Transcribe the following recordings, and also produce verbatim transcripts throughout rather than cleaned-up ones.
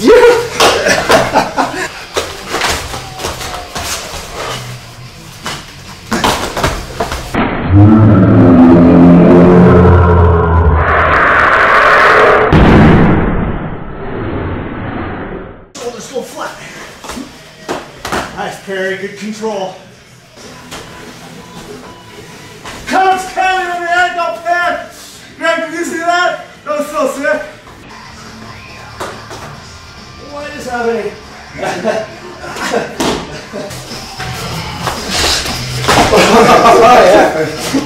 Shoulders go flat. Nice, Perry. Good control. Comes Kelly with the ankle pad. Greg, did you see that? That was so sick. What is happening? Oh, yeah.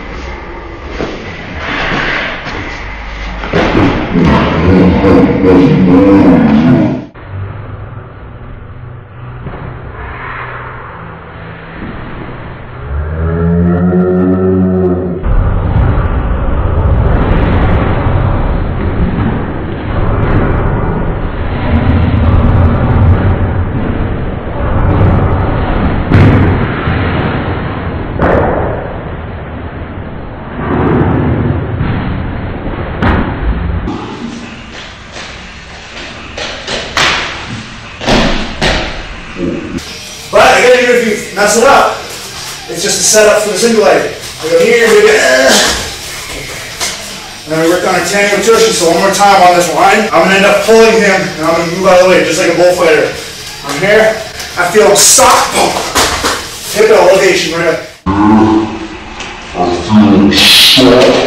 But I gotta hear if you mess it up. It's just a setup for the single leg. I go here, we go, uh, and then we work on our tango tuition. So one more time on this line. I'm gonna end up pulling him, and I'm gonna move out of the way just like a bullfighter. I'm here. I feel him stop. Boom. Hip elevation right up. I feel him stop.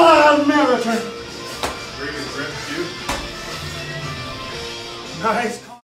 Nice.